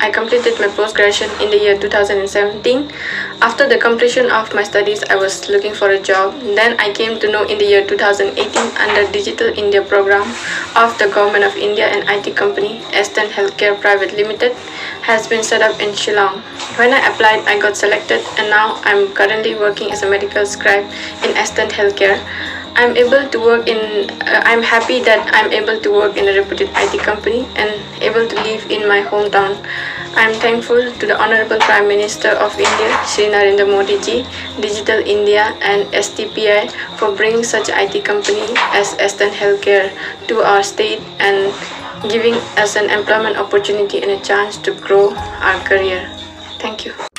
I completed my post-graduation in the year 2017. After the completion of my studies, I was looking for a job. Then I came to know in the year 2018 under Digital India program of the Government of India, an IT company, Aston Healthcare Private Limited, has been set up in Shillong. When I applied, I got selected, and now I'm currently working as a medical scribe in Aston Healthcare. I'm happy that I'm able to work in a reputed IT company and able to live in my hometown. I'm thankful to the Honorable Prime Minister of India, Shri Narendra Modi ji, Digital India and STPI for bringing such IT company as Aston Healthcare to our state and giving us an employment opportunity and a chance to grow our career. Thank you.